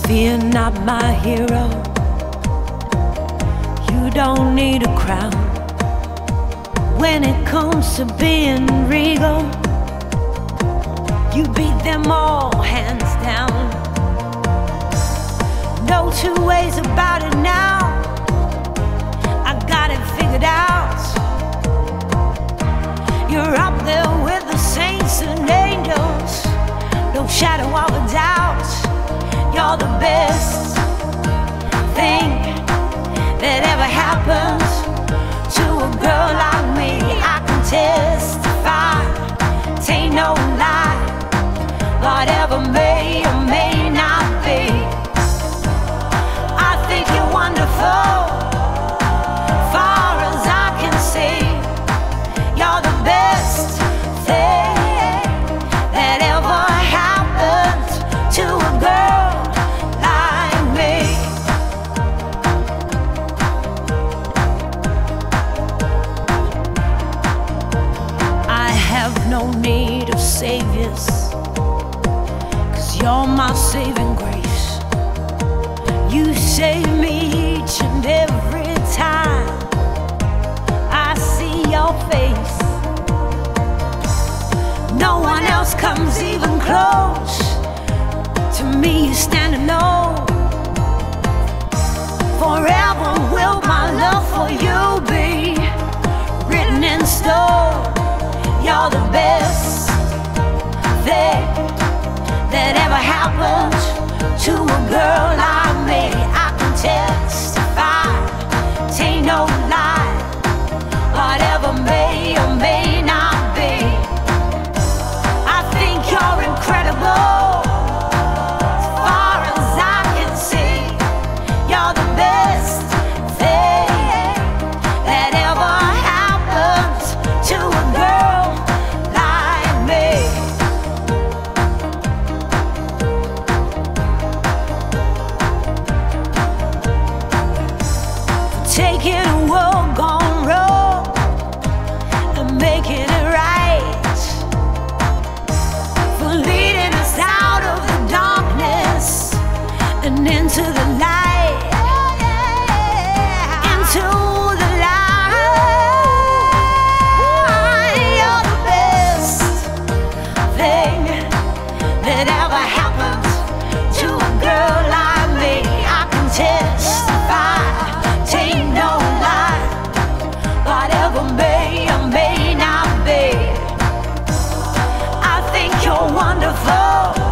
Fear not, my hero. You don't need a crown. When it comes to being regal, you beat them all hands down. No two ways about it now. I got it figured out. You're up there with the saints and angels, no shadow of a doubt. You're the best thing that ever happened to a girl like me. I can testify, tain't no lie. Whatever may or may not be, I think you're wonderful. Far as I can see, you're the best thing that ever happened to a girl like me. I have no need of saviors, 'cause you're my saving grace. You save me each and every time I see your face. No one else comes even close. To me, you stand alone. Forever will my love for you be written in stone. You're the best thing that ever happened to a girl like me. I can testify, tain't no lie. Whatever may or may not be, I think you're incredible. As far as I can see, you're the best thing that ever happened to a girl like me. Taking a world gone wrong and making it right, for leading us out of the darkness and into the light, into the light. You're the best thing that ever happened to a girl like me. I can testify, tain't no lie. Whatever may or may not be, I think you're wonderful.